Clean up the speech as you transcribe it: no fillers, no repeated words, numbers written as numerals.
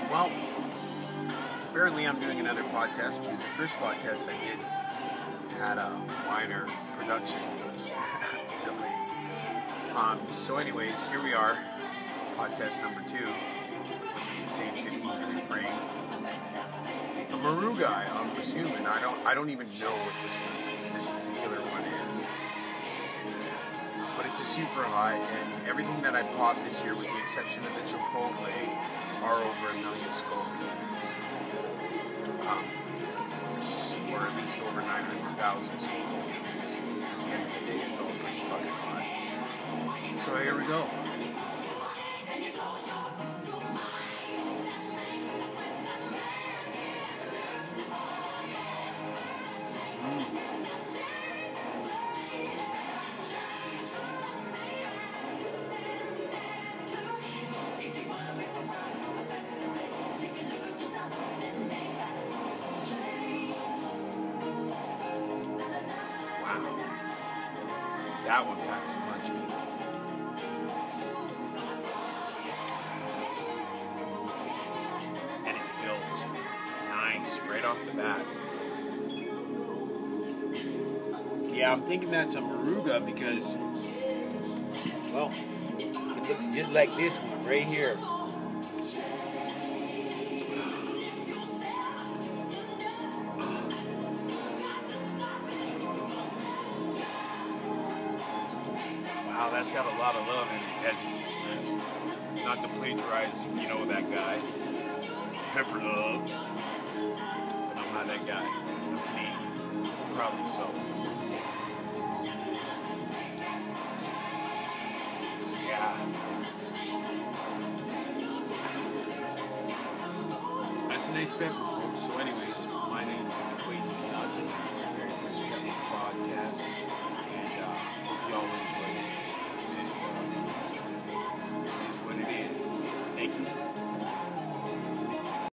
Well, apparently I'm doing another podcast because the first podcast I did had a minor production delay. So anyways, here we are, podcast number 2, within the same 15-minute frame. A Moruga, I'm assuming. I don't even know what this particular one is. But it's a super high, and everything that I popped this year, with the exception of the chipotle, are over 1 million scoville units. Or at least over 900,000 scoville units. At the end of the day, it's all pretty fucking hot. So here we go. That one packs a punch, people. And it builds nice right off the bat. Yeah, I'm thinking that's a Moruga because, well, it looks just like this one right here. Wow, that's got a lot of love in it. As not to plagiarize, that guy, Pepper Love, but I'm not that guy. I'm Canadian, probably so. Yeah, that's a nice pepper, folks. So, anyways, my name is the Crazy Canuck, and that's my very first pepper podcast.